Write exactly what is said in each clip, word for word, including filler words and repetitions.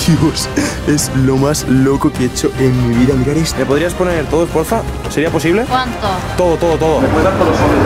Dios, es lo más loco que he hecho en mi vida. Mirad esto. ¿Me podrías poner todos, porfa? ¿Sería posible? ¿Cuánto? Todo, todo, todo. ¿Me puedes dar todos los sobres?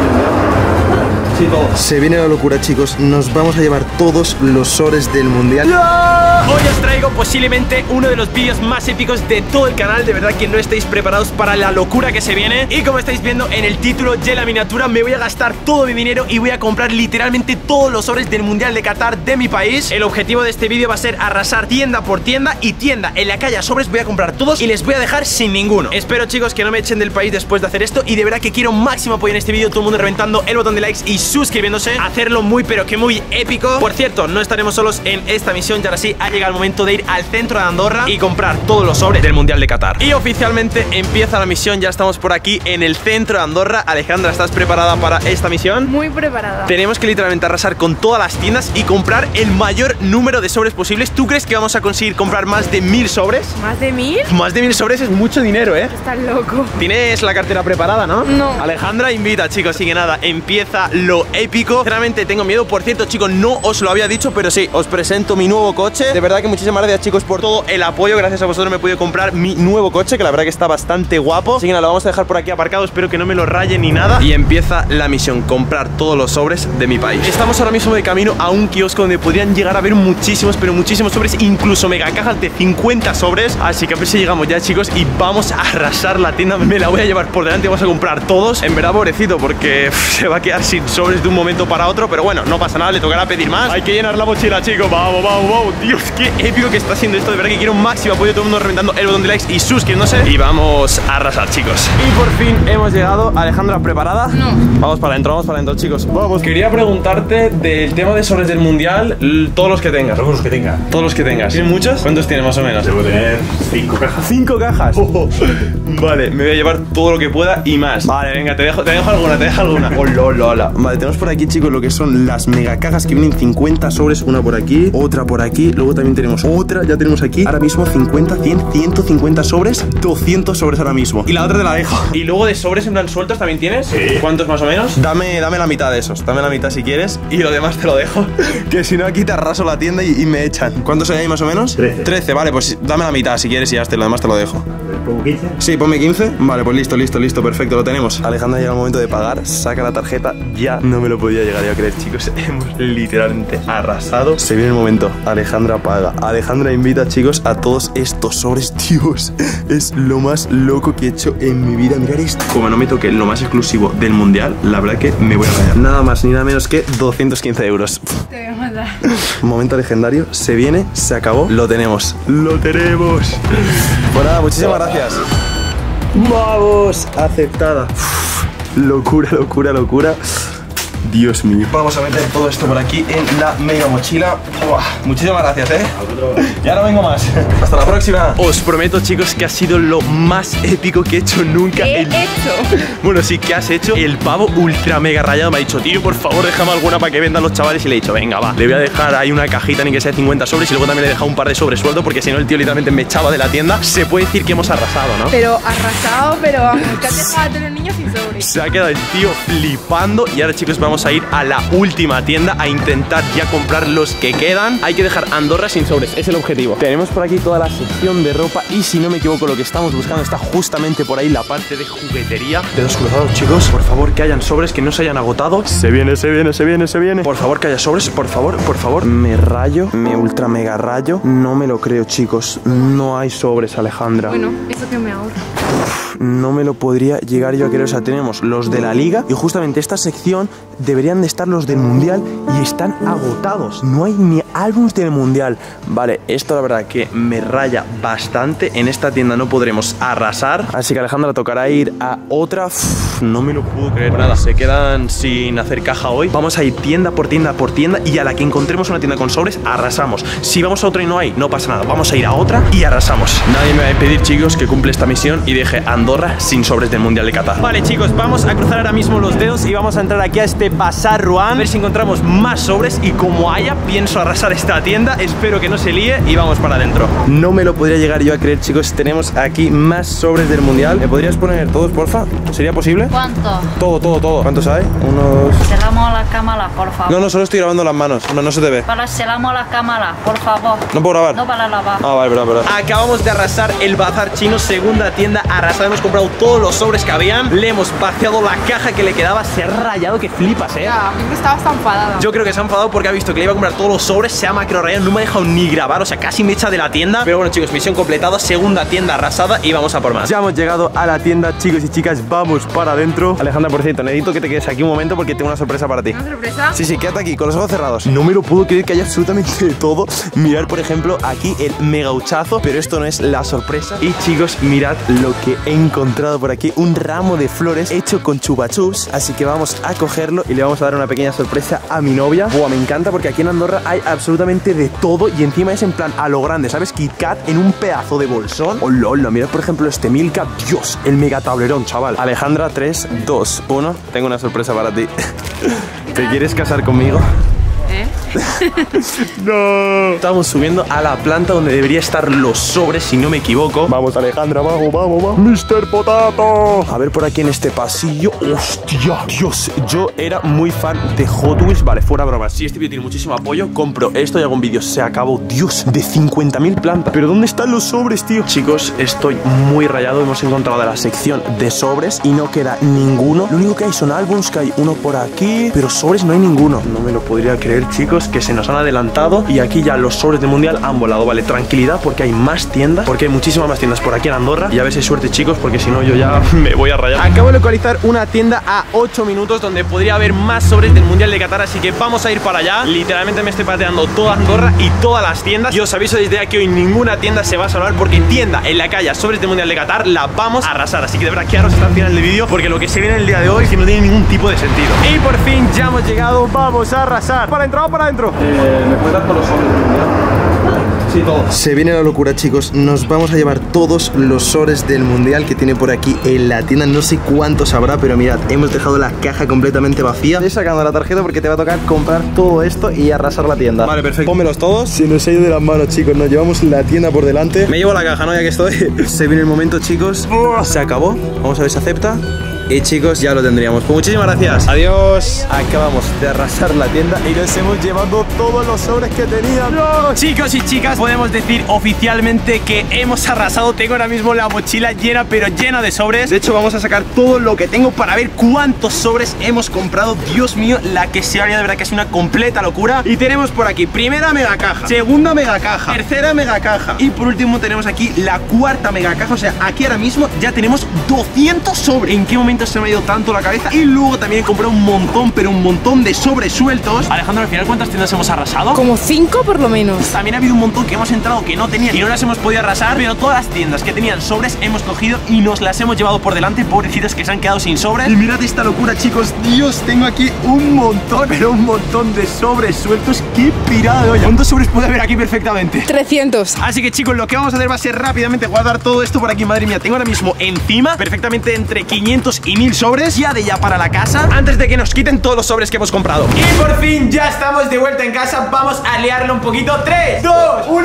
Sí, todo. Se viene la locura, chicos. Nos vamos a llevar todos los sobres del mundial. ¡Yeah! Hoy os traigo posiblemente uno de los vídeos más épicos de todo el canal. De verdad que no estáis preparados para la locura que se viene. Y como estáis viendo en el título y en la miniatura, me voy a gastar todo mi dinero y voy a comprar literalmente todos los sobres del mundial de Qatar de mi país. El objetivo de este vídeo va a ser arrasar tienda por tienda y tienda en la que haya sobres voy a comprar todos y les voy a dejar sin ninguno. Espero, chicos, que no me echen del país después de hacer esto. Y de verdad que quiero máximo apoyo en este vídeo. Todo el mundo reventando el botón de likes y suscribiéndose. Hacerlo muy pero que muy épico. Por cierto, no estaremos solos en esta misión. Y ahora sí, ha llegado el momento de ir al centro de Andorra y comprar todos los sobres del mundial de Qatar. Y oficialmente empieza la misión. Ya estamos por aquí en el centro de Andorra. Alejandra, ¿estás preparada para esta misión? Muy preparada. Tenemos que literalmente arrasar con todas las tiendas y comprar el mayor número de sobres posibles. ¿Tú crees que vamos a conseguir comprar más de mil sobres? ¿Más de mil? Más de mil sobres es mucho dinero, ¿eh? Estás loco. ¿Tienes la cartera preparada, no? No. Alejandra invita, chicos, así que nada, empieza lo épico. Sinceramente tengo miedo. Por cierto, chicos, no os lo había dicho, pero sí, os presento mi nuevo coche. De verdad que muchísimas gracias, chicos, por todo el apoyo. Gracias a vosotros me he podido comprar mi nuevo coche, que la verdad que está bastante guapo. Así que nada, lo vamos a dejar por aquí aparcado. Espero que no me lo rayen ni nada. Y empieza la misión, comprar todos los sobres de mi país. Estamos ahora mismo de camino a un kiosco donde podrían llegar a haber muchísimos, pero muchísimos sobres, incluso mega cajas de cincuenta sobres. Así que a ver si llegamos ya, chicos, y vamos a arrasar la tienda. Me la voy a llevar por delante, vamos a comprar todos. En verdad, pobrecito, porque pff, se va a quedar sin sobres de un momento para otro. Pero bueno, no pasa nada, le tocará pedir más. Hay que llenar la mochila, chicos. Vamos, vamos, vamos. Dios, qué épico que está siendo esto. De verdad que quiero un máximo apoyo, todo el mundo reventando el botón de likes y suscribiéndose. Y vamos a arrasar, chicos. Y por fin hemos llegado. Alejandra, ¿preparada? No. Vamos para adentro, vamos para adentro, chicos. Vamos. Quería preguntarte del tema de sobres del mundial, todos los que tengas. Todos los que tenga. Todos los que tengas. ¿Tienes muchos? ¿Cuántos tienes más o menos? Debo tener cinco cajas. ¿Cinco cajas? Oh, vale, me voy a llevar todo lo que pueda y más. Vale, venga, te dejo, te dejo alguna, te dejo alguna. Hola, hola, hola. Vale, tenemos por aquí, chicos, lo que son las mega cajas que vienen cincuenta sobres. Una por aquí, otra por aquí. Luego también tenemos otra, ya tenemos aquí ahora mismo cincuenta, cien, ciento cincuenta sobres, doscientos sobres ahora mismo. Y la otra te la dejo. ¿Y luego de sobres en plan sueltos también tienes? Sí. ¿Cuántos más o menos? Dame, dame la mitad de esos, dame la mitad si quieres. Y lo demás te lo dejo, que si no aquí te arraso la tienda y, y me echan. ¿Cuántos hay ahí más o menos? Trece. Trece, vale, pues dame la mitad si quieres y ya está, lo demás te lo dejo. ¿Pongo quince? Sí, ponme quince. Vale, pues listo, listo, listo, perfecto, lo tenemos. Alejandra, llega el momento de pagar, saca la tarjeta. Ya no me lo podía llegar yo a creer, chicos. Hemos literalmente arrasado. Se viene el momento, Alejandra paga. Alejandra invita, chicos, a todos estos sobres. Dios, es lo más loco que he hecho en mi vida. Mirad esto. Como no me toque lo más exclusivo del mundial, la verdad que me voy a rayar. Nada más ni nada menos que doscientos quince euros. Te voy a matar. Momento legendario, se viene, se acabó, lo tenemos. Lo tenemos. Pues nada, muchísimas gracias. Vamos, aceptada. Uf, locura, locura, locura. Dios mío. Vamos a meter todo esto por aquí en la mega mochila. Uah, muchísimas gracias, eh. Ya no vengo más. Hasta la próxima. Os prometo, chicos, que ha sido lo más épico que he hecho nunca. ¿Qué he el... hecho? Bueno, sí, ¿qué has hecho? El pavo ultra mega rayado me ha dicho, tío, por favor, déjame alguna para que vendan los chavales. Y le he dicho, venga, va. Le voy a dejar ahí una cajita, ni que sea cincuenta sobres. Y luego también le he dejado un par de sobres sueldo, porque si no el tío literalmente me echaba de la tienda. Se puede decir que hemos arrasado, ¿no? Pero arrasado, pero vamos, que has dejado a todos los niños sin sobres. Se ha quedado el tío flipando. Y ahora, chicos, vamos a ir a la última tienda a intentar ya comprar los que quedan. Hay que dejar Andorra sin sobres, es el objetivo. Tenemos por aquí toda la sección de ropa. Y si no me equivoco, lo que estamos buscando está justamente por ahí, la parte de juguetería. Dedos cruzados, chicos. Por favor, que hayan sobres, que no se hayan agotado. Se viene, se viene, se viene, se viene. Por favor, que haya sobres, por favor, por favor. Me rayo, me ultra mega rayo. No me lo creo, chicos. No hay sobres, Alejandra. Bueno, eso que me ahorro. No me lo podría llegar yo a creer. O sea, tenemos los de la liga y justamente esta sección deberían de estar los del mundial y están agotados. No hay ni álbumes del mundial. Vale, esto la verdad que me raya bastante. En esta tienda no podremos arrasar, así que Alejandra tocará ir a otra. Uf, no me lo puedo creer. Nada, se quedan sin hacer caja hoy. Vamos a ir tienda por tienda por tienda y a la que encontremos una tienda con sobres, arrasamos. Si vamos a otra y no hay, no pasa nada. Vamos a ir a otra y arrasamos. Nadie me va a impedir, chicos, que cumple esta misión y deje Andorra sin sobres del mundial de Qatar. Vale, chicos, vamos a cruzar ahora mismo los dedos y vamos a entrar aquí a este este Bazar Ruan, a ver si encontramos más sobres y como haya, pienso arrasar esta tienda. Espero que no se líe y vamos para adentro. No me lo podría llegar yo a creer, chicos. Tenemos aquí más sobres del mundial. ¿Me podrías poner todos, porfa? ¿Sería posible? ¿Cuánto? Todo, todo, todo. ¿Cuántos hay? Unos... Selamos la cámara, por favor. No, no, solo estoy grabando las manos. No, no se te ve. Para selamos la cámara, por favor. ¿No puedo grabar? No para lavar. Ah, vale, perdón, perdón. Acabamos de arrasar el bazar chino, segunda tienda arrasada. Hemos comprado todos los sobres que habían. Le hemos vaciado la caja que le quedaba. Se ha rayado que flipas, eh. Ya, a mí me estaba hasta enfadada. Yo creo que se ha enfadado porque ha visto que le iba a comprar todos los sobres. Se ha macro rayado, no me ha dejado ni grabar. O sea, casi me echa de la tienda. Pero bueno, chicos, misión completada. Segunda tienda arrasada y vamos a por más. Ya hemos llegado a la tienda, chicos y chicas. Vamos para adentro. Alejandra, por cierto, necesito que te quedes aquí un momento porque tengo una sorpresa para ti. ¿Una sorpresa? Sí, sí, quédate aquí con los ojos cerrados. No me lo puedo creer que haya absolutamente de todo. Mirar, por ejemplo, aquí el mega huchazo. Pero esto no es la sorpresa. Y chicos, mirad lo que he encontrado por aquí. Un ramo de flores hecho con chupachus. Así que vamos a cogerlo y le vamos a dar una pequeña sorpresa a mi novia. Buah, me encanta porque aquí en Andorra hay absolutamente de todo. Y encima es en plan a lo grande, ¿sabes? Kit Kat en un pedazo de bolsón. Hola, hola, mirad por ejemplo este Milka. Dios, el mega tablerón, chaval. Alejandra, tres, dos, uno. Tengo una sorpresa para ti. ¿Te quieres casar conmigo? ¿Eh? No. Estamos subiendo a la planta donde debería estar los sobres, si no me equivoco. Vamos, Alejandra, vamos, vamos, vamos. mister Potato. A ver por aquí en este pasillo. Hostia, Dios, yo era muy fan de Hot Wheels. Vale, fuera bromas. Si este vídeo tiene muchísimo apoyo, compro esto y hago un vídeo. Se acabó, Dios, de cincuenta mil plantas. ¿Pero dónde están los sobres, tío? Chicos, estoy muy rayado. Hemos encontrado de la sección de sobres y no queda ninguno. Lo único que hay son álbums, que hay uno por aquí, pero sobres no hay ninguno. No me lo podría creer, chicos, que se nos han adelantado y aquí ya los sobres del mundial han volado. Vale, tranquilidad porque hay más tiendas, porque hay muchísimas más tiendas por aquí en Andorra. Y a ver si hay suerte, chicos, porque si no yo ya me voy a rayar. Acabo de localizar una tienda a ocho minutos donde podría haber más sobres del mundial de Qatar, así que vamos a ir para allá. Literalmente me estoy pateando toda Andorra y todas las tiendas. Y os aviso desde aquí, hoy ninguna tienda se va a salvar, porque tienda en la calle sobres del mundial de Qatar la vamos a arrasar. Así que de verdad quedaros hasta el final del vídeo, porque lo que se viene el día de hoy que no tiene ningún tipo de sentido. Y por fin ya hemos llegado, vamos a arrasar. ¿Para entrar o para adentro? Eh, ¿Me puedes dar todos los sobres del mundial? Sí, todo. Se viene la locura, chicos. Nos vamos a llevar todos los sobres del mundial que tiene por aquí en la tienda. No sé cuántos habrá, pero mirad, hemos dejado la caja completamente vacía. Estoy sacando la tarjeta porque te va a tocar comprar todo esto y arrasar la tienda. Vale, perfecto. Pónmelos todos. Se nos ha ido de las manos, chicos. Nos llevamos la tienda por delante. Me llevo la caja, ¿no? Ya que estoy. Se viene el momento, chicos. Se acabó. Vamos a ver si acepta. Y chicos, ya lo tendríamos. Pues muchísimas gracias. Adiós. Acabamos de arrasar la tienda y nos hemos llevado todos los sobres que teníamos. Chicos y chicas, podemos decir oficialmente que hemos arrasado. Tengo ahora mismo la mochila llena, pero llena de sobres. De hecho, vamos a sacar todo lo que tengo para ver cuántos sobres hemos comprado. Dios mío, la que se haría, de verdad que es una completa locura. Y tenemos por aquí primera mega caja, segunda mega caja, tercera mega caja y por último tenemos aquí la cuarta mega caja. O sea, aquí ahora mismo ya tenemos doscientos sobres. ¿En qué momento se me ha ido tanto la cabeza? Y luego también compré un montón, pero un montón de sobres sueltos. Alejandro, al final, ¿cuántas tiendas hemos arrasado? Como cinco por lo menos. También ha habido un montón que hemos entrado que no tenían y no las hemos podido arrasar, pero todas las tiendas que tenían sobres hemos cogido y nos las hemos llevado por delante. Pobrecitos que se han quedado sin sobres. Y mirad esta locura, chicos. Dios, tengo aquí un montón, pero un montón de sobres sueltos. ¡Qué pirada de olla! ¿Cuántos sobres puede haber aquí perfectamente? trescientos. Así que, chicos, lo que vamos a hacer va a ser rápidamente guardar todo esto por aquí. Madre mía, tengo ahora mismo encima perfectamente entre quinientos y mil sobres ya de ya para la casa, antes de que nos quiten todos los sobres que hemos comprado. Y por fin ya estamos de vuelta en casa. Vamos a liarlo un poquito. tres, dos, uno.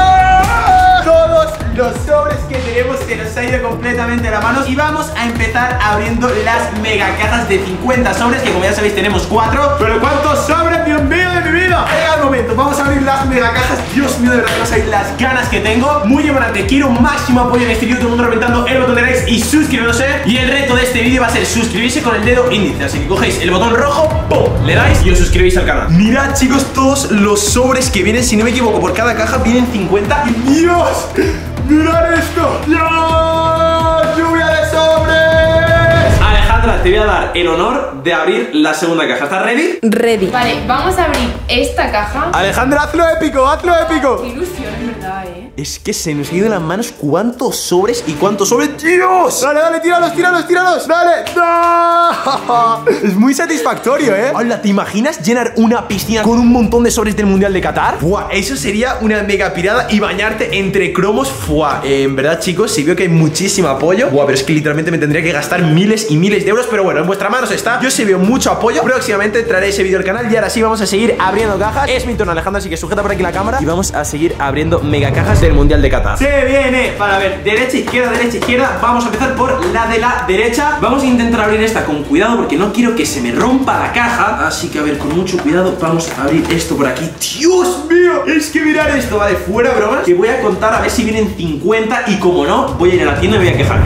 Todos los sobres que tenemos se nos ha ido completamente la mano y vamos a empezar abriendo las mega cajas de cincuenta sobres, que como ya sabéis tenemos cuatro. Pero ¿cuántos sobres, Dios mío de mi vida? Llega el momento, vamos a abrir las mega cajas. Dios mío, de verdad que no sabéis las ganas que tengo. Muy emocionante, quiero un máximo apoyo en este vídeo. Todo el mundo reventando el botón de likes y suscribiéndose. Y el reto de este vídeo va a ser suscribirse con el dedo índice. Así que cogéis el botón rojo, ¡pum!, le dais y os suscribís al canal. Mirad, chicos, todos los sobres que vienen, si no me equivoco, por cada caja vienen cincuenta. ¡Y Dios! ¡Mirad esto! ¡Dios! ¡Lluvia de sobres! Alejandra, te voy a dar el honor de abrir la segunda caja. ¿Estás ready? Ready. Vale, vamos a abrir esta caja. Alejandra, hazlo épico, hazlo épico. Qué ilusión, en verdad, eh. Es que se nos ha ido de las manos cuántos sobres y cuántos sobres. ¡Dios! Dale, dale, tíralos, tíralos, tíralos. Dale. ¡No! Es muy satisfactorio, ¿eh? Hola, ¿te imaginas llenar una piscina con un montón de sobres del Mundial de Qatar? Buah, eso sería una mega pirada. Y bañarte entre cromos. Fuah, eh, en verdad, chicos, si veo que hay muchísimo apoyo. Buah, pero es que literalmente me tendría que gastar miles y miles de euros. pero bueno, en vuestras manos está. Yo sí veo mucho apoyo. Próximamente traeré ese vídeo al canal y ahora sí vamos a seguir abriendo cajas. Es mi turno, Alejandra, así que sujeta por aquí la cámara y vamos a seguir abriendo mega cajas del Mundial de Qatar. Se viene, para ver, derecha, izquierda, derecha, izquierda. Vamos a empezar por la de la derecha. Vamos a intentar abrir esta con cuidado porque no quiero que se me rompa la caja. Así que a ver, con mucho cuidado vamos a abrir esto por aquí. ¡Dios mío! Es que mirad esto, vale, fuera bromas. Que voy a contar a ver si vienen cincuenta y como no, voy a ir a la tienda y voy a quejar.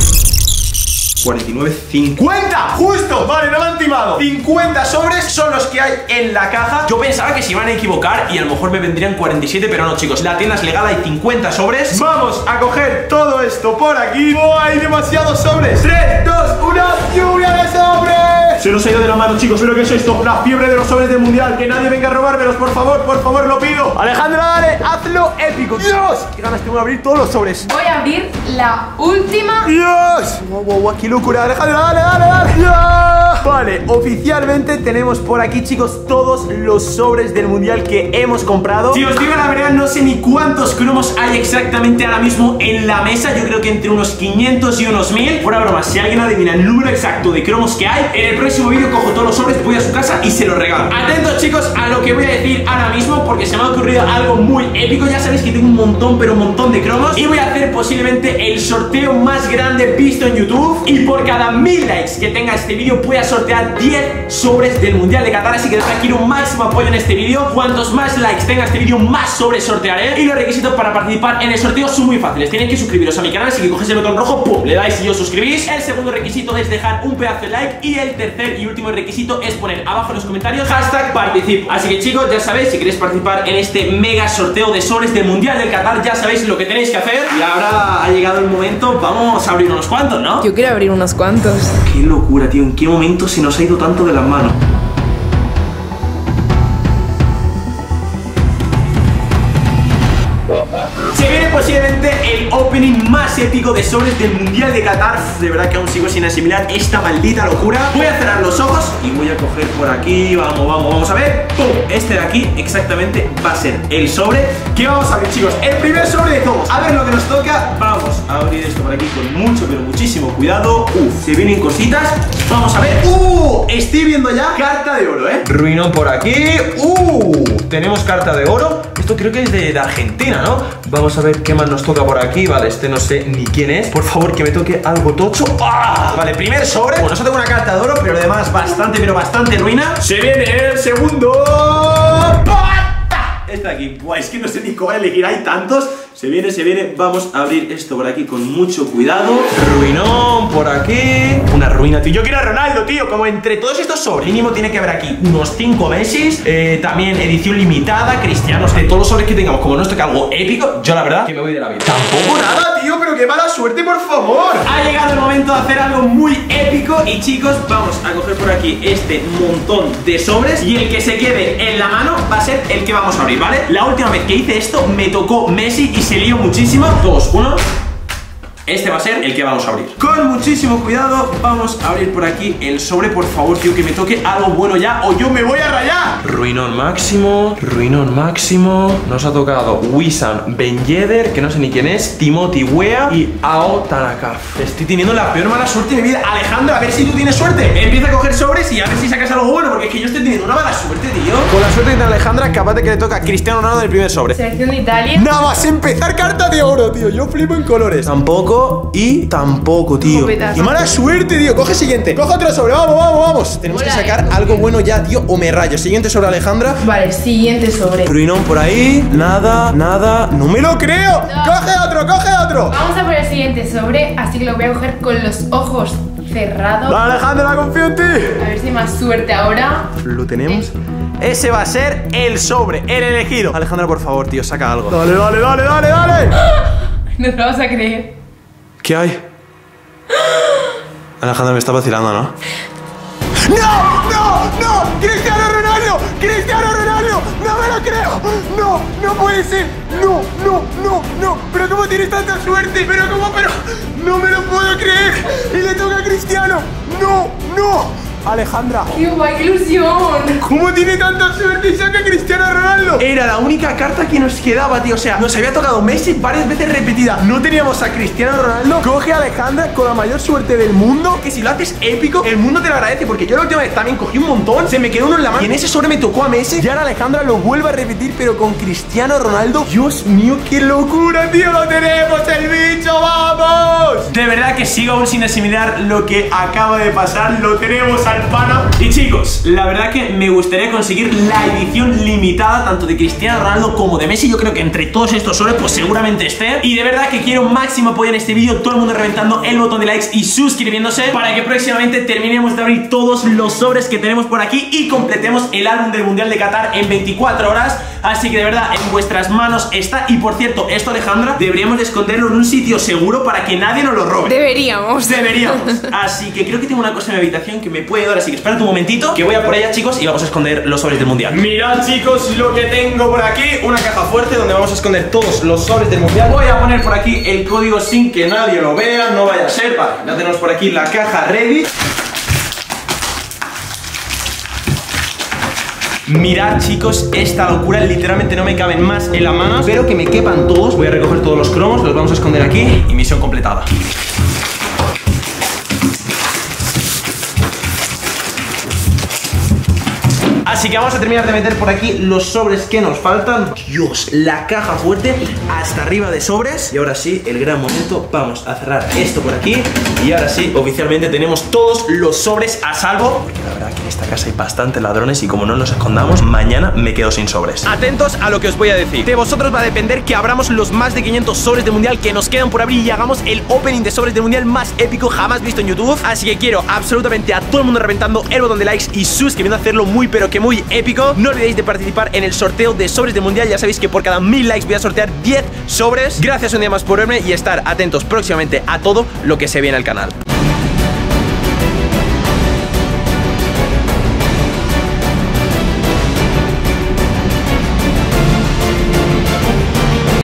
cuarenta y nueve, cincuenta, justo, vale, no me han timado. Cincuenta sobres son los que hay en la caja. Yo pensaba que se iban a equivocar y a lo mejor me vendrían cuarenta y siete, pero no, chicos, la tienda es legal, hay cincuenta sobres. Vamos a coger todo esto por aquí. ¡Oh, hay demasiados sobres! tres, dos, uno, lluvia de sobres. Se nos ha ido de la mano, chicos, ¿pero qué es esto? La fiebre de los sobres del mundial. Que nadie venga a robármelos, por favor, por favor, lo pido. Alejandra, dale, hazlo épico. ¡Dios! Qué ganas tengo de abrir todos los sobres. Voy a abrir la última. ¡Dios! ¡Wow, wow, wow! ¡Qué locura! Alejandra, dale, dale, dale. ¡Ya! Vale, oficialmente tenemos por aquí, chicos, todos los sobres del mundial que hemos comprado. Si os digo la verdad, no sé ni cuántos cromos hay exactamente ahora mismo en la mesa. Yo creo que entre unos quinientos y unos mil. Fuera broma, si alguien adivina el número exacto de cromos que hay, en el próximo vídeo cojo todos los sobres, voy a su casa y se los regalo. Atentos, chicos, a lo que voy a decir ahora mismo, porque se me ha ocurrido algo muy épico. Ya sabéis que tengo un montón, pero un montón de cromos, y voy a hacer posiblemente el sorteo más grande visto en YouTube. Y por cada mil likes que tenga este vídeo voy a sortear diez sobres del Mundial de Qatar. Así que quiero un máximo apoyo en este vídeo. Cuantos más likes tenga este vídeo, más sobres sortearé. Y los requisitos para participar en el sorteo son muy fáciles. Tenéis que suscribiros a mi canal, así que cogéis el botón rojo, pum, le dais y os suscribís. El segundo requisito es dejar un pedazo de like. Y el tercer y último requisito es poner abajo en los comentarios hashtag participo. Así que, chicos, ya sabéis, si queréis participar en este mega sorteo de sobres del Mundial del Qatar, ya sabéis lo que tenéis que hacer. Y ahora ha llegado el momento, vamos a abrir unos cuantos, ¿no? Yo quiero abrir unos cuantos. Qué locura, tío, en qué momento se nos ha ido tanto de las manos. Se viene posiblemente el opening más épico de sobres del Mundial de Qatar. De verdad que aún sigo sin asimilar esta maldita locura. Voy a cerrar los ojos y voy a coger por aquí. Vamos, vamos, vamos a ver. ¡Pum! Este de aquí exactamente va a ser el sobre que vamos a abrir, chicos. El primer sobre de todos. A ver lo que nos toca. Vamos a abrir esto por aquí con mucho, pero muchísimo cuidado. Uf, se vienen cositas. Vamos a ver. ¡Uh! Estoy viendo ya carta de oro, ¿eh? Ruinón por aquí. ¡Uh! Tenemos carta de oro. Esto creo que es de, de Argentina, ¿no? Vamos a ver qué más nos toca por aquí. Vale, este no sé ni quién es. Por favor, que me toque algo tocho. ¡Ah! Vale, primer sobre. Bueno, solo tengo una carta de oro, pero además bastante, pero bastante ruina. Se viene el segundo. Este de aquí. Buah, es que no sé ni cuál elegir. Hay tantos. Se viene, se viene. Vamos a abrir esto por aquí con mucho cuidado. Ruinón por aquí. Una ruina, tío. Yo quiero a Ronaldo, tío. Como entre todos estos sobres, mínimo tiene que haber aquí unos cinco Messi. eh, También edición limitada, cristianos. De todos los sobres que tengamos, como nos toca algo épico, yo la verdad que me voy de la vida. Tampoco nada, tío. Pero qué mala suerte, por favor. Ha llegado el momento de hacer algo muy épico. Y, chicos, vamos a coger por aquí este montón de sobres. Y el que se quede en la mano va a ser el que vamos a abrir, ¿vale? La última vez que hice esto me tocó Messi y se lió muchísimo. Dos, uno. Este va a ser el que vamos a abrir. Con muchísimo cuidado vamos a abrir por aquí el sobre. Por favor, tío, que me toque algo bueno ya o yo me voy a rayar. Ruinón máximo, ruinón máximo. Nos ha tocado Wissam Ben Yedder, que no sé ni quién es, Timothy Weah y Ao Tanakaf. Estoy teniendo la peor mala suerte de mi vida. Alejandro, a ver si tú tienes suerte. Empieza a coger sobres y a ver si sacas algo bueno, porque es que yo estoy teniendo una mala suerte, tío. Con la suerte de Alejandra, capaz de que le toca a Cristiano Ronaldo en el primer sobre. Selección de Italia. Nada más empezar, carta de oro, tío. Yo flipo en colores. Tampoco y tampoco, tío. Copetazo. Y mala suerte, tío. Coge siguiente. Coge otro sobre. Vamos, vamos, vamos. Tenemos que Hola, sacar eh. algo bueno ya, tío, o me rayo. Siguiente sobre, Alejandra. Vale, siguiente sobre. Ruinón por ahí. Nada, nada. No me lo creo. No. Coge otro, coge otro. Vamos a por el siguiente sobre, así que lo voy a coger con los ojos cerrados. Dale, Alejandra, confío en ti. A ver si hay más suerte ahora. Lo tenemos. Ese va a ser el sobre, el elegido. Alejandra, por favor, tío, saca algo. Dale, dale, dale, dale, dale. No te lo vas a creer. ¿Qué hay? Alejandra me está vacilando, ¿no? ¡No! ¡No! ¡No! ¡Cristiano Ronaldo! ¡Cristiano Ronaldo! ¡No me lo creo! ¡No! ¡No puede ser! ¡No! ¡No! ¡No! ¡No! ¿Pero cómo tienes tanta suerte? ¿Pero cómo? ¡Pero! ¡No me lo puedo creer! ¡Y le toca a Cristiano! ¡No! ¡No! Alejandra. ¡Qué guay, qué ilusión! ¿Cómo tiene tanta suerte y saca Cristiano Ronaldo? Era la única carta que nos quedaba, tío. O sea, nos había tocado Messi varias veces repetida. No teníamos a Cristiano Ronaldo. Coge a Alejandra con la mayor suerte del mundo. Que si lo haces épico, el mundo te lo agradece. Porque yo la última vez también cogí un montón. Se me quedó uno en la mano. Y en ese sobre me tocó a Messi. Y ahora Alejandra lo vuelve a repetir, pero con Cristiano Ronaldo. Dios mío, qué locura, tío. Lo tenemos, el bicho, vamos. De verdad que sigo aún sin asimilar lo que acaba de pasar. Lo tenemos al pana. Y chicos, la verdad que me gustaría conseguir la edición limitada tanto de Cristiano Ronaldo como de Messi. Yo creo que entre todos estos sobres pues seguramente esté. Y de verdad que quiero máximo apoyo en este vídeo. Todo el mundo reventando el botón de likes y suscribiéndose para que próximamente terminemos de abrir todos los sobres que tenemos por aquí y completemos el álbum del Mundial de Qatar en veinticuatro horas. Así que de verdad en vuestras manos está. Y por cierto, esto, Alejandra, deberíamos de esconderlo en un sitio seguro para que nadie nos lo robe. Deberíamos. Deberíamos. Así que creo que tengo una cosa en mi habitación que me puede dar. Así que espérate un momentito, que voy a por ella, chicos, y vamos a esconder los sobres del Mundial. Mirad, chicos, lo que tengo por aquí. Una caja fuerte donde vamos a esconder todos los sobres del Mundial. Voy a poner por aquí el código sin que nadie lo vea. No vaya a ser. Vale, ya tenemos por aquí la caja ready. Mirad, chicos, esta locura. Literalmente no me caben más en la mano. Espero que me quepan todos. Voy a recoger todos los cromos, los vamos a esconder aquí. Y misión completada. Así que vamos a terminar de meter por aquí los sobres que nos faltan. Dios, la caja fuerte hasta arriba de sobres. Y ahora sí, el gran momento. Vamos a cerrar esto por aquí. Y ahora sí, oficialmente tenemos todos los sobres a salvo. Porque la verdad que en esta casa hay bastantes ladrones. Y como no nos escondamos, mañana me quedo sin sobres. Atentos a lo que os voy a decir. De vosotros va a depender que abramos los más de quinientos sobres de Mundial que nos quedan por abrir. Y hagamos el opening de sobres de Mundial más épico jamás visto en YouTube. Así que quiero absolutamente a todo el mundo reventando el botón de likes y suscribiendo a hacerlo muy pero que muy épico. No olvidéis de participar en el sorteo de sobres de Mundial. Ya sabéis que por cada mil likes voy a sortear diez sobres. Gracias un día más por verme y estar atentos próximamente a todo lo que se viene al canal.